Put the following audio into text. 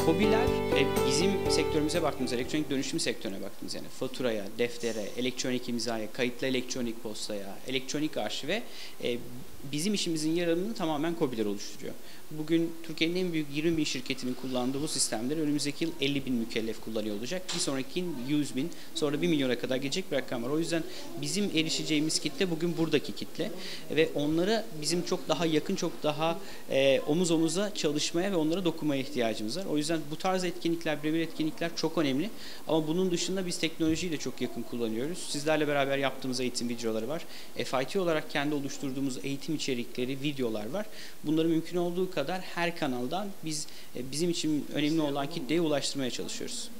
KOBİ'ler bizim sektörümüze baktığımızda, elektronik dönüşüm sektörüne baktığımızda yani faturaya, deftere, elektronik imzaya, kayıtlı elektronik postaya, elektronik arşive bizim işimizin yararını tamamen KOBİ'ler oluşturuyor. Bugün Türkiye'nin en büyük 20 bin şirketinin kullandığı bu sistemleri önümüzdeki yıl 50 bin mükellef kullanıyor olacak. Bir sonraki yıl 100 bin, sonra 1 milyona kadar gelecek bir rakam var. O yüzden bizim erişeceğimiz kitle bugün buradaki kitle ve onlara bizim çok daha yakın, çok daha omuz omuza çalışmaya ve onlara dokunmaya ihtiyacımız var. O yüzden bu tarz etkinlikler, birebir etkinlikler çok önemli. Ama bunun dışında biz teknolojiyi de çok yakın kullanıyoruz. Sizlerle beraber yaptığımız eğitim videoları var. FIT olarak kendi oluşturduğumuz eğitim içerikleri, videolar var. Bunları mümkün olduğu kadar her kanaldan bizim için önemli olan kitleye ulaştırmaya çalışıyoruz.